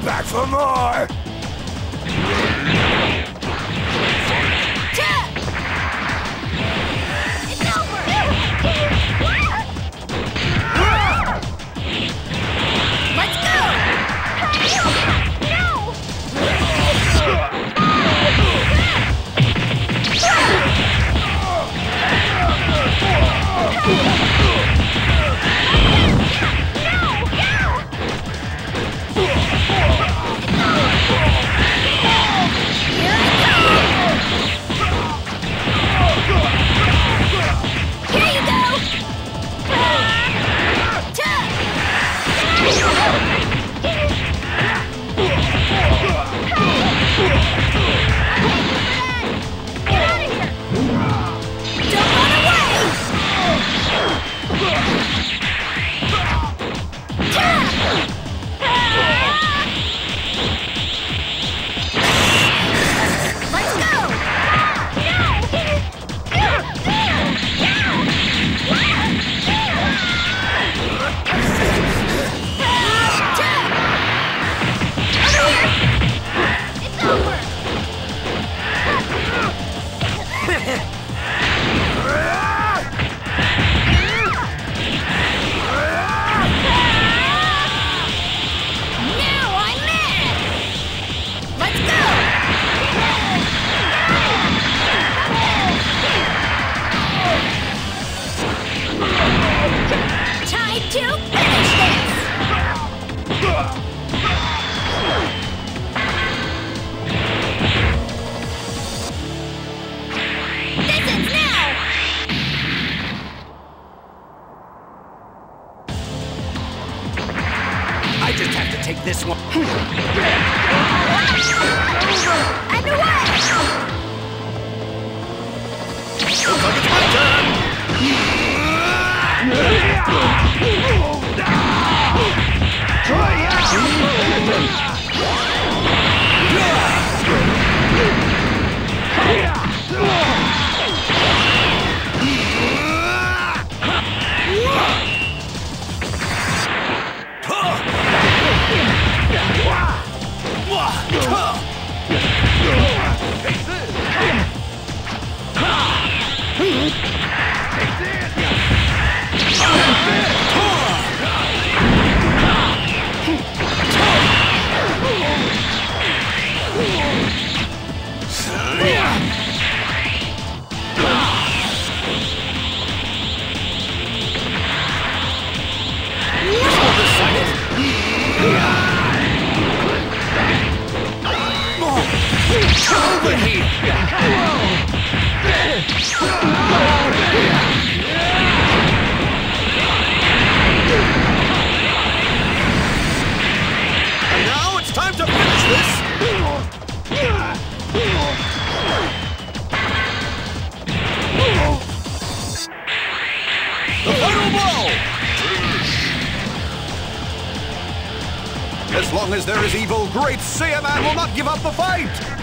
back for more! It's over! Let's go! I just have to take this one. Underway! Looks like it's my turn! Try out! Over here! And now it's time to finish this! The final blow! As long as there is evil, Great Saiyaman will not give up the fight!